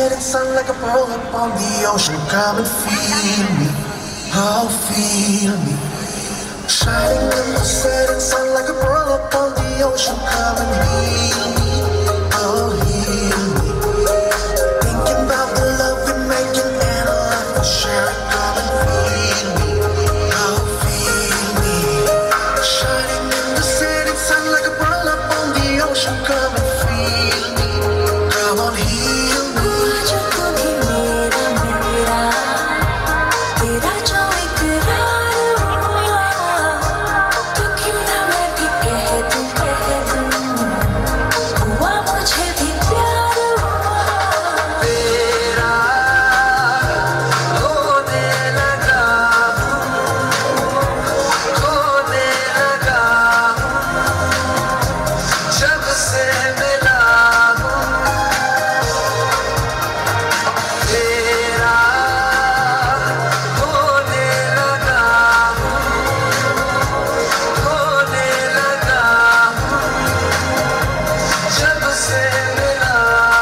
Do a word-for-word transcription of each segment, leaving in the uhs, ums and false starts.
setting sun like a pearl upon the ocean. Come and feel me, oh feel me. Shining in the setting sun like a pearl upon the ocean. Come and heal me, oh heal me. Thinking about the love we're making and a life we're sharing. Come and feel me, oh feel me. Shining in the setting sun like a pearl upon the ocean. Come and feel me, come on heal me. जो कभी मेरा मेरा तेरा जो इकरार हुआ तो क्यों ना मैं भी कह दूं कह दूं हुआ मुझे भी प्यार हुआ तेरा होने लगा होने लगा जब से मिला तेरा होने लगा होने लगा जब से मिला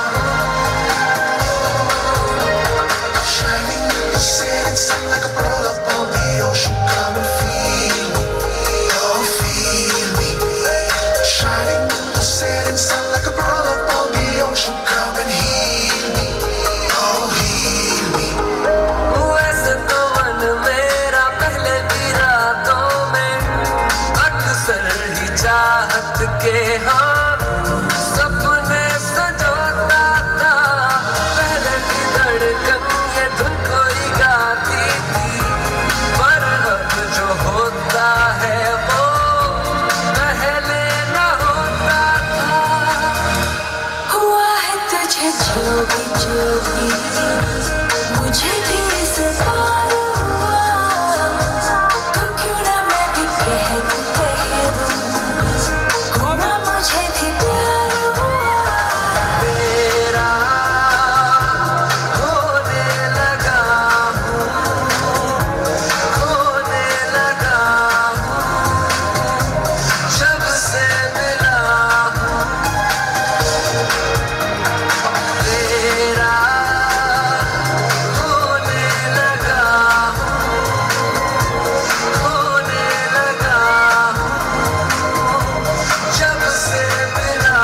Shining in the setting sun like a pearl upon the ocean. Come and feel me, oh feel me. Shining in the setting sun like a pearl upon the ocean. Come and heal me, oh heal me. वैसे तो मन मेरा पहले भी रातों में अक्सर ही चाहत के हम सपने सजोता था। पहले भी धड़कन ये धुन कोई गाती थी, पर अब जो होता है वो पहले न होता था। हुआ है तुझे जो भी जो भी मुझे भी इस बार हुआ तो क्यों ना मैं भी कह दूं कह दूं हुआ मुझे भी प्यार हुआ तेरा होने लगा होने लगा जब से मिला तेरा होने लगा होने लगा जब से मिला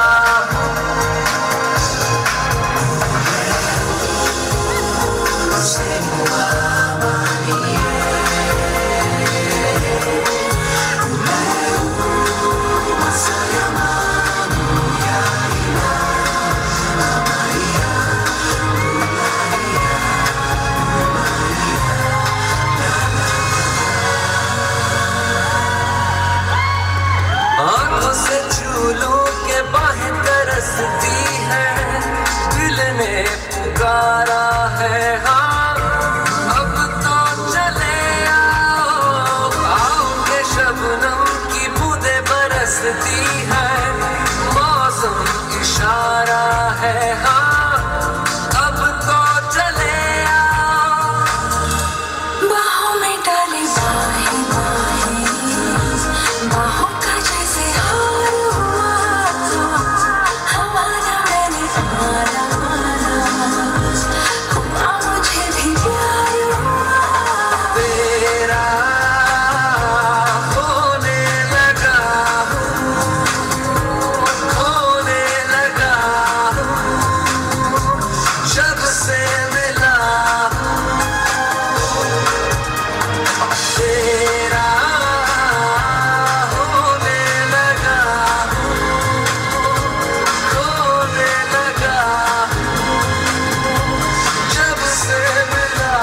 आंखों से झूलों के बाहें तरसती है, दिल ने पुकारा है हाँ अब तो चले आओ। आओ के शबनम की बूंदें बरसती है, मौसम इशारा है हाँ अब तो चले आओ। बाहों में डाली बाहें बाहें बाहों का जैसे हार हुआ हमारा मैंने हमारा हुआ मुझे भी प्यार हुआ तेरा होने लगा होने लगा जब से मिला तेरा होने लगा होने लगा जब से मिला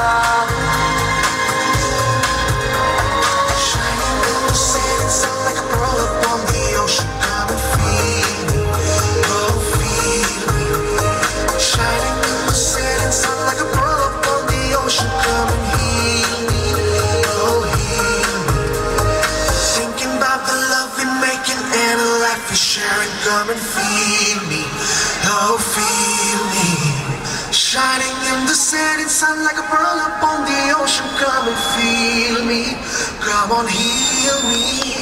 Shining in the setting sun like a pearl upon the ocean. Come and feel me, oh feel me. Shining in the setting sun like a pearl upon the ocean. Come and heal me, oh heal me. Thinking about the love we're making and a life we're sharing. Come and feel me, oh feel me. Shining in the setting sun like a pearl upon the ocean. Come and feel me, come on heal me.